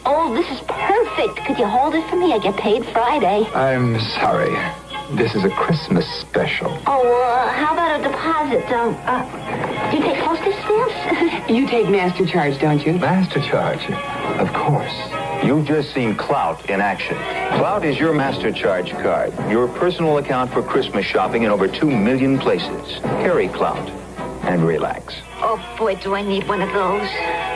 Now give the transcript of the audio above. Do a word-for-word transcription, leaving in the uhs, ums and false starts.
Oh, this is perfect. Could you hold it for me? I get paid Friday. I'm sorry. This is a Christmas special. Oh, uh, how about a deposit? Um, uh, do you take postage stamps? You take master charge, don't you? Master charge? Of course. You've just seen Clout in action. Clout is your master charge card, your personal account for Christmas shopping in over two million places. Carry Clout and relax. Oh, boy, do I need one of those.